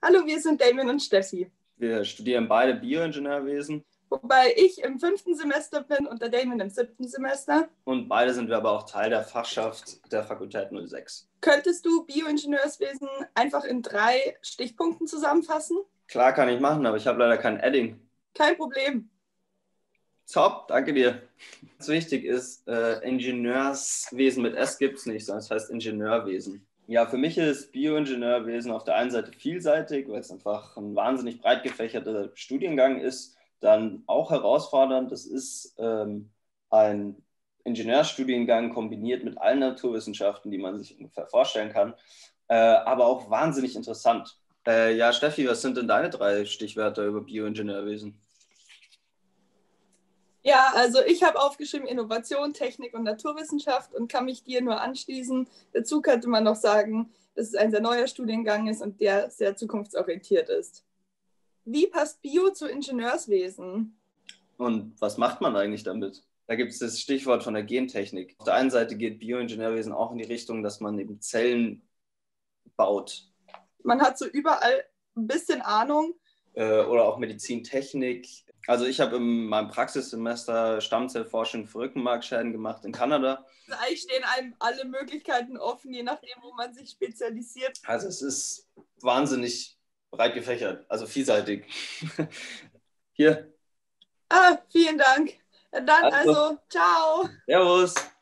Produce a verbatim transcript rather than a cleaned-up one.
Hallo, wir sind Damien und Steffi. Wir studieren beide Bioingenieurwesen. Wobei ich im fünften Semester bin und der Damien im siebten Semester. Und beide sind wir aber auch Teil der Fachschaft der Fakultät null sechs. Könntest du Bioingenieurswesen einfach in drei Stichpunkten zusammenfassen? Klar, kann ich machen, aber ich habe leider kein Adding. Kein Problem. Top, danke dir. Was wichtig ist, äh, Ingenieurswesen mit S gibt es nicht, sondern es heißt Ingenieurwesen. Ja, für mich ist Bioingenieurwesen auf der einen Seite vielseitig, weil es einfach ein wahnsinnig breit gefächerter Studiengang ist, dann auch herausfordernd. Das ist ähm, ein Ingenieurstudiengang kombiniert mit allen Naturwissenschaften, die man sich ungefähr vorstellen kann, äh, aber auch wahnsinnig interessant. Äh, ja, Steffi, was sind denn deine drei Stichwörter über Bioingenieurwesen? Ja, also ich habe aufgeschrieben Innovation, Technik und Naturwissenschaft und kann mich dir nur anschließen. Dazu könnte man noch sagen, dass es ein sehr neuer Studiengang ist und der sehr zukunftsorientiert ist. Wie passt Bio zu Ingenieurswesen? Und was macht man eigentlich damit? Da gibt es das Stichwort von der Gentechnik. Auf der einen Seite geht Bioingenieurwesen auch in die Richtung, dass man eben Zellen baut. Man hat so überall ein bisschen Ahnung. Äh, oder auch Medizintechnik. Also ich habe in meinem Praxissemester Stammzellforschung für Rückenmarkschäden gemacht in Kanada. Also eigentlich stehen einem alle Möglichkeiten offen, je nachdem, wo man sich spezialisiert. Also es ist wahnsinnig breit gefächert, also vielseitig. Hier. Ah, vielen Dank. Dann also, also ciao. Servus.